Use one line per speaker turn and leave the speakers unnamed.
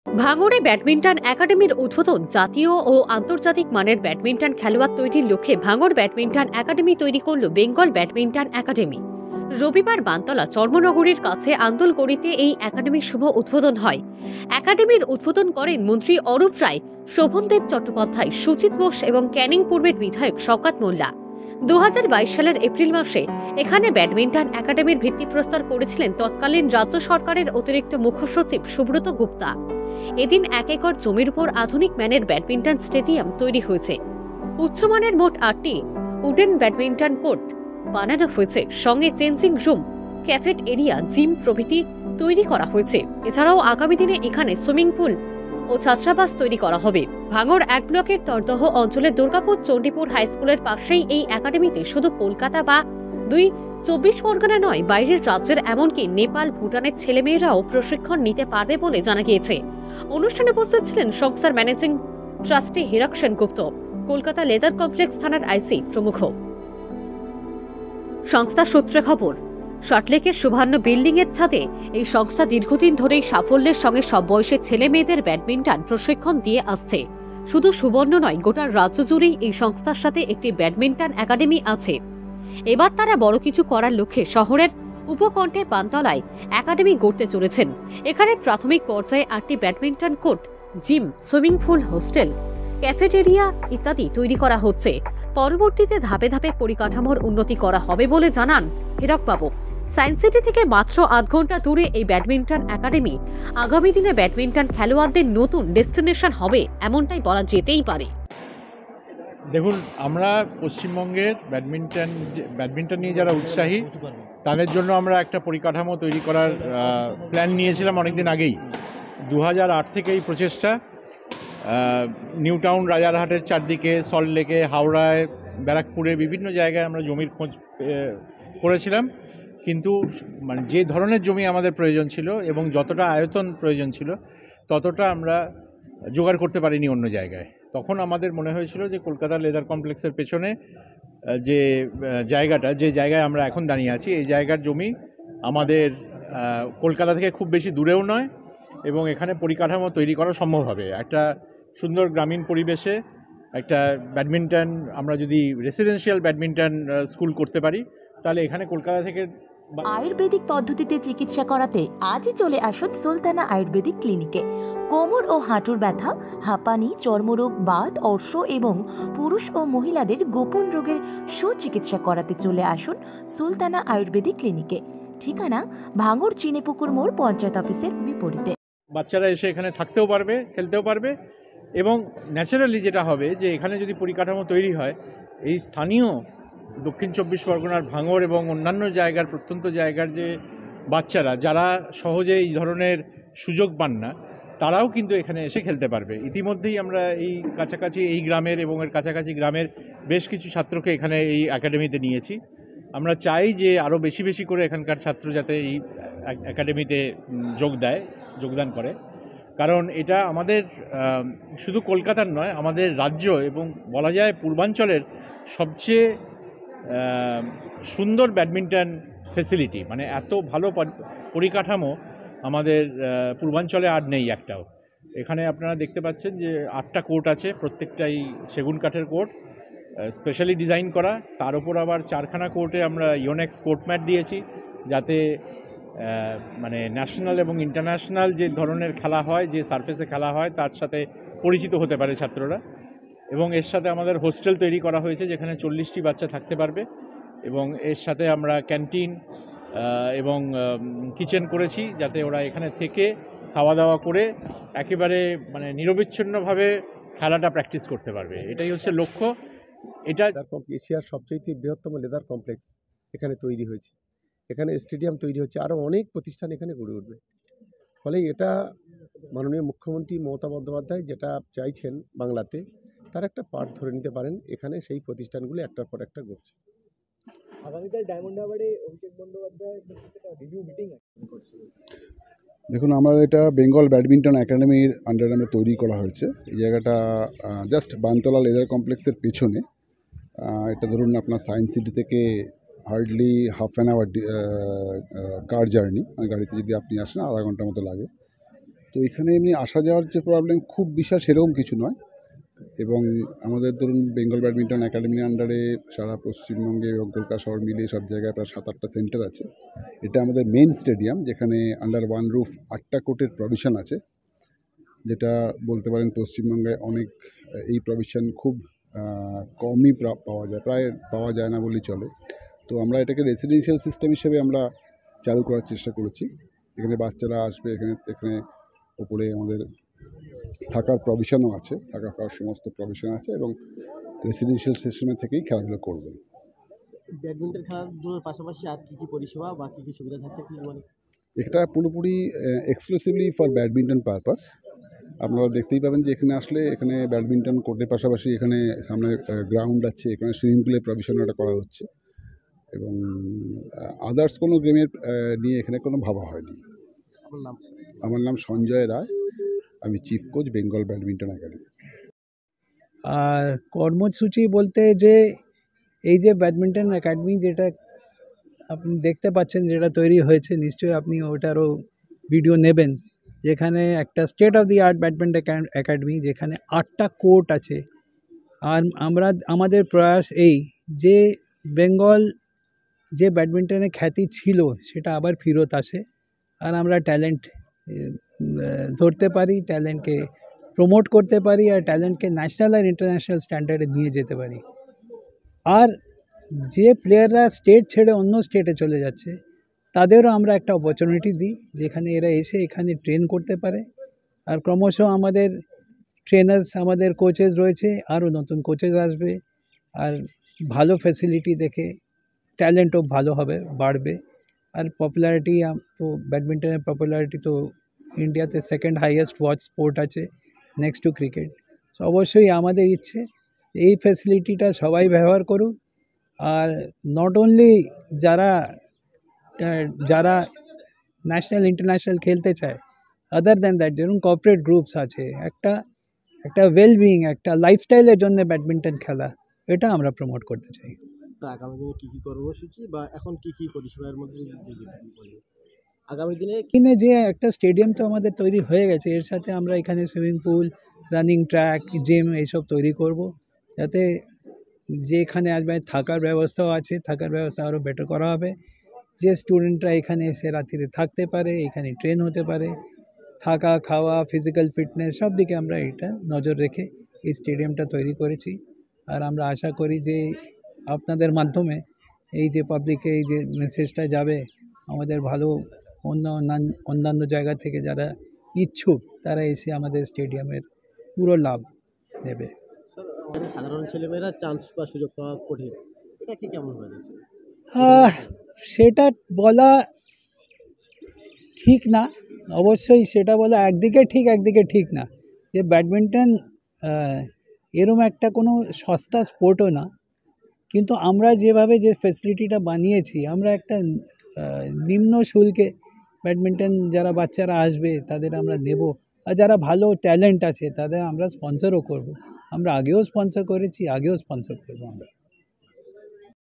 ভাঙড়ে ব্যাডমিন্টন একাডেমির উদ্বোধন। জাতীয় ও আন্তর্জাতিক মানের ব্যাডমিন্টন খেলোয়াড় তৈরির লক্ষ্যে ভাঙড় ব্যাডমিন্টন একাডেমি তৈরি করল বেঙ্গল ব্যাডমিন্টন একাডেমি। রবিবার বানতলা চর্মনগরীর কাছে আন্দোলগড়িতে এই একাডেমির শুভ উদ্বোধন হয়। একাডেমির উদ্বোধন করেন মন্ত্রী অরূপ রায়, শোভনদেব চট্টোপাধ্যায়, সুচিত বোস এবং ক্যানিং পূর্বের বিধায়ক শওকত মোল্লা। 2022 সালের এপ্রিল মাসে এখানে ব্যাডমিন্টন একাডেমির ভিত্তিপ্রস্তর করেছিলেন তৎকালীন রাজ্য সরকারের অতিরিক্ত মুখ্য সচিব সুব্রত গুপ্তা। এদিন 1 একর জমির উপর আধুনিক ম্যানের ব্যাডমিন্টন স্টেডিয়াম তৈরি হয়েছে। উচ্চমানের মোট 8টি উডেন ব্যাডমিন্টন কোর্ট বানানো হয়েছে। সঙ্গে changing room, cafeteria, gym প্রভৃতি তৈরি করা হয়েছে। এছাড়াও আগামী দিনে এখানে সুইমিং পুল ও ছাত্রাবাস তৈরি করা হবে। ভাঙড় 1 ব্লকের তরদহ অঞ্চলের দুর্গাপুর চণ্ডীপুর হাই স্কুলের পাশেই এই একাডেমিতে শুধু কলকাতা বা 24 পরগনা নয়, বাইরের রাজ্যের এমনকি নেপাল, ভুটানের ছেলেমেয়েরাও প্রশিক্ষণ নিতে পারবে বলে জানা গিয়েছে। অনুষ্ঠানে উপস্থিত ছিলেন সংস্থার managing trustee Hirak Sengupta, Kolkata leather complex থানার আইসি প্রমুখ। সংস্থা সূত্রে খবর, শর্টলেকের সুবর্ণ বিল্ডিং এর ছাদে এই সংস্থা দীর্ঘদিন ধরেই সাফল্যের সঙ্গে সব বয়সের ছেলে মেয়েদের ব্যাডমিন্টন প্রশিক্ষণ দিয়ে আসছে। শুধু সুবর্ণ নয়, গোটা রাজ্য জুড়েই এই সংস্থার সাথে একটি ব্যাডমিন্টন একাডেমি আছে। এবার তারা বড় কিছু করার লক্ষ্যে শহরের উপকণ্ঠে বানতলায় একাডেমি গড়তে চলেছেন। এখানে প্রাথমিক পর্যায়ে 8টি badminton court, gym, swimming pool, hostel, cafeteria ইত্যাদি তৈরি করা হচ্ছে। পরবর্তীতে ধাপে ধাপে পরিকাঠামোর উন্নতি করা হবে বলে জানান হীরকবাবু। সায়েন্স সিটি থেকে মাত্র 8 ঘন্টা দূরে এই ব্যাডমিন্টন একাডেমি আগামী দিনে ব্যাডমিন্টন খেলোয়াড়দের নতুন ডেস্টিনেশন হবে, এমনটাই বলা যেতেই পারে।
দেখুন, আমরা পশ্চিমবঙ্গের ব্যাডমিন্টন নিয়ে যারা উৎসাহী তাদের জন্য আমরা একটা পরিকাঠামো তৈরি করার প্ল্যান নিয়েছিলাম অনেকদিন আগেই। 2008 থেকে এই প্রচেষ্টা। নিউ টাউন, রাজারহাটের চারদিকে, সল্টলেকে, হাওড়ায়, ব্যারাকপুরে বিভিন্ন জায়গায় আমরা জমির খোঁজ করেছিলাম, কিন্তু মানে যে ধরনের জমি আমাদের প্রয়োজন ছিল এবং যতটা আয়তন প্রয়োজন ছিল ততটা আমরা জোগাড় করতে পারিনি অন্য জায়গায়। তখন আমাদের মনে হয়েছিল যে কলকাতা লেদার কমপ্লেক্সের পেছনে যে জায়গায় আমরা এখন দাঁড়িয়ে আছি, এই জায়গার জমি আমাদের কলকাতা থেকে খুব বেশি দূরেও নয় এবং এখানে পরিকাঠামো তৈরি করা সম্ভব হবে। একটা সুন্দর গ্রামীণ পরিবেশে একটা ব্যাডমিন্টন, আমরা যদি রেসিডেন্সিয়াল ব্যাডমিন্টন স্কুল করতে পারি তাহলে এখানে কলকাতা থেকে
আয়ুর্বেদিক পদ্ধতিতে চিকিৎসা করাতে আজই চলে আসুন সুলতানা আয়ুর্বেদিক ক্লিনিকে। কোমর ও হাঁটুর ব্যথা, হাঁপানি, চর্মরোগ, বাত, অর্শ এবং পুরুষ ও মহিলাদের গোপন রোগের সুচিকিৎসা করাতে চলে আসুন সুলতানা আয়ুর্বেদিক ক্লিনিকে। ঠিকানা ভাঙড় চিনেপুকুর মোড়, পঞ্চায়েত অফিসের বিপরীতে।
বাচ্চারা এসে এখানে থাকতেও পারবে, খেলতেও পারবে এবং ন্যাচারালি যেটা হবে যে এখানে যদি পরিকাঠামো তৈরি হয়, এই স্থানীয় দক্ষিণ 24 পরগনার ভাঙড় এবং অন্যান্য জায়গার, প্রত্যন্ত জায়গার যে বাচ্চারা যারা সহজে এই ধরনের সুযোগ পান না, তারাও কিন্তু এখানে এসে খেলতে পারবে। ইতিমধ্যেই আমরা এই কাছাকাছি এই গ্রামের এবং এর কাছাকাছি গ্রামের বেশ কিছু ছাত্রকে এখানে এই একাডেমিতে নিয়েছি। আমরা চাই যে আরও বেশি বেশি করে এখানকার ছাত্র যাতে এই একাডেমিতে যোগদান করে, কারণ এটা আমাদের শুধু কলকাতার নয়, আমাদের রাজ্য এবং বলা যায় পূর্বাঞ্চলের সবচেয়ে সুন্দর ব্যাডমিন্টন ফেসিলিটি। মানে এত ভালো পরিকাঠামো আমাদের পূর্বাঞ্চলে আর নেই একটাও। এখানে আপনারা দেখতে পাচ্ছেন যে 8টা কোর্ট আছে, প্রত্যেকটাই সেগুন কাঠের কোর্ট, স্পেশালি ডিজাইন করা। তার উপর আবার 4খানা কোর্টে আমরা ইওনেক্স কোর্ট ম্যাট দিয়েছি, যাতে মানে ন্যাশনাল এবং ইন্টারন্যাশনাল যে ধরনের খেলা হয়, যে সারফেসে খেলা হয়, তার সাথে পরিচিত হতে পারে ছাত্ররা। এবং এর সাথে আমাদের হোস্টেল তৈরি করা হয়েছে যেখানে 40টি বাচ্চা থাকতে পারবে এবং এর সাথে আমরা ক্যান্টিন এবং কিচেন করেছি, যাতে ওরা এখানে থেকে খাওয়া দাওয়া করে একেবারে মানে নিরবিচ্ছিন্নভাবে খেলাটা প্র্যাকটিস করতে পারবে। এটাই হচ্ছে লক্ষ্য। এটা
এশিয়ার সবচেয়ে বৃহত্তম লেদার কমপ্লেক্স এখানে তৈরি হয়েছে, এখানে স্টেডিয়াম তৈরি হচ্ছে, আরও অনেক প্রতিষ্ঠান এখানে গড়ে উঠবে। ফলে এটা মাননীয় মুখ্যমন্ত্রী মমতা বন্দ্যোপাধ্যায় যেটা চাইছেন বাংলাতে, তার একটা পার্ট ধরে নিতে পারেন। এখানে সেই প্রতিষ্ঠানগুলো একটার পর একটা ঘটছে।
আগামীকাল ডায়মন্ড হারবারে অভিষেক বন্দ্যোপাধ্যায় রিভিউ মিটিং করছে।
দেখুন, আমরা এটা বেঙ্গল ব্যাডমিন্টন একাডেমির আন্ডারে আমরা তৈরি করা হয়েছে। এই জায়গাটা জাস্ট বানতলা লেদার কমপ্লেক্সের পেছনে। এটা ধরুন আপনার সায়েন্স সিটি থেকে hardly half an hour car journey, মানে গাড়িতে যদি আপনি আসেন আধা ঘন্টার মতো লাগে। তো এখানে এমনি আসা যাওয়ার যে প্রবলেম খুব বিশাল সেরকম কিছু নয়। এবং আমাদের ধরুন বেঙ্গল ব্যাডমিন্টন একাডেমির আন্ডারে সারা পশ্চিমবঙ্গে এবং কলকাতা শহর মিলিয়ে সব জায়গায় প্রায় 7-8টা সেন্টার আছে। এটা আমাদের মেন স্টেডিয়াম, যেখানে আন্ডার ওয়ান রুফ 8টা কোর্টের প্রভিশন আছে, যেটা বলতে পারেন পশ্চিমবঙ্গে অনেক এই প্রভিশন খুব কমই পাওয়া যায়, প্রায় পাওয়া যায় না বললেই চলে। তো আমরা এটাকে রেসিডেন্সিয়াল সিস্টেম হিসেবে আমরা চালু করার চেষ্টা করেছি। এখানে বাচ্চারা আসবে, এখানে ওপরে আমাদের থাকার প্রভিশনও আছে, থাকা খাওয়ার সমস্ত প্রভিশন আছে, এবং রেসিডেন্সিয়াল সিস্টেমে থেকেই খেলাধুলো করবেন।
ব্যাডমিন্টন খেলাধুলার পাশাপাশি আর কি কি পরিষেবা বা কি কি সুবিধা থাকছে কি বলেন?
এটা পুরোপুরি এক্সক্লুসিভলি ফর ব্যাডমিন্টন পারপাস। আপনারা দেখতেই পাবেন যে এখানে আসলে এখানে ব্যাডমিন্টন কোর্টের পাশাপাশি এখানে সামনে গ্রাউন্ড আছে, এখানে সুইমিং পুলের প্রভিশন এটা করা হচ্ছে, এবং আদার্স কোনো গেমের নিয়ে এখানে কোনো ভাবা হয়নি।
আপনার নাম?
আমার নাম সঞ্জয় রায়, আমি chief coach Bengal badminton academy.
আর কর্মসূচি বলতে যে এই যে ব্যাডমিন্টন একাডেমি যেটা আপনি দেখতে পাচ্ছেন যেটা তৈরি হয়েছে, নিশ্চয়ই আপনি ওটারও ভিডিও নেবেন, যেখানে একটা state of the art badminton academy, যেখানে 8টা কোর্ট আছে। আর আমাদের প্রয়াস এই যে বেঙ্গল যে ব্যাডমিন্টনের খ্যাতি ছিল সেটা আবার ফেরত আসে, আর আমরা ট্যালেন্ট ধরতে পারি, ট্যালেন্টকে প্রমোট করতে পারি, আর ট্যালেন্টকে ন্যাশনাল আর ইন্টারন্যাশনাল স্ট্যান্ডার্ডে নিয়ে যেতে পারি। আর যে প্লেয়াররা স্টেট ছেড়ে অন্য স্টেটে চলে যাচ্ছে তাদেরও আমরা একটা অপরচুনিটি দিই, যেখানে এরা এসে এখানে ট্রেন করতে পারে। আর ক্রমশ আমাদের ট্রেনার্স, আমাদের কোচেস রয়েছে, আরও নতুন কোচেস আসবে, আর ভালো ফ্যাসিলিটি দেখে ট্যালেন্টও ভালো হবে, বাড়বে। আর পপুলারিটি তো ব্যাডমিন্টনের পপুলারিটি তো ইন্ডিয়াতে সেকেন্ড হাইয়েস্ট ওয়াচ স্পোর্ট আছে, নেক্সট টু ক্রিকেট। সো অবশ্যই আমাদের ইচ্ছে এই ফ্যাসিলিটিটা সবাই ব্যবহার করুক। আর নট অনলি যারা ন্যাশনাল ইন্টারন্যাশনাল খেলতে চায়, আদার দ্যান দ্যাট যেরকম কর্পোরেট গ্রুপস আছে, একটা ওয়েলবিং, একটা লাইফস্টাইলের জন্য ব্যাডমিন্টন খেলা, এটা আমরা প্রমোট করতে চাই।
আগামী দিনে কি কি কর্মসূচি বা এখন কি কি পরিষেবার মধ্যে আগামী দিনে
কিনে যে একটা স্টেডিয়াম তো আমাদের তৈরি হয়ে গেছে, এর সাথে আমরা এখানে swimming pool, running track, gym এইসব তৈরি করব, যাতে যেখানে আসবে থাকার ব্যবস্থাও আছে, থাকার ব্যবস্থা আরও বেটার করা হবে। যে স্টুডেন্টরা এখানে এসে রাত্রিরে থাকতে পারে, এখানে ট্রেন হতে পারে, থাকা খাওয়া ফিজিক্যাল ফিটনেস সব দিকে আমরা এটা নজর রেখে এই স্টেডিয়ামটা তৈরি করেছি। আর আমরা আশা করি যে আপনাদের মাধ্যমে এই যে পাবলিকে এই যে মেসেজটা যাবে, আমাদের ভালো অন্যান্য জায়গা থেকে যারা ইচ্ছুক তারা এসে আমাদের স্টেডিয়ামের পুরো লাভ নেবে।
আমাদের সাধারণ ছেলেমেয়েরা চান্স বা সুযোগ পাওয়া কঠিন, এটা কি কেমন হয়ে যাচ্ছে?
সেটা বলা ঠিক না, অবশ্যই সেটা বলা একদিকে ঠিক একদিকে ঠিক না। যে ব্যাডমিন্টন এরম একটা কোনো সস্তা স্পোর্টও না, কিন্তু আমরা যেভাবে যে ফ্যাসিলিটিটা বানিয়েছি, আমরা একটা নিম্ন শুল্কে ব্যাডমিন্টন যারা বাচ্চারা আসবে তাদের আমরা নেব, আর যারা ভালো ট্যালেন্ট আছে তাদের আমরা স্পন্সরও করব। আমরা আগেও স্পন্সর করেছি, আগেও স্পন্সর করবো আমরা।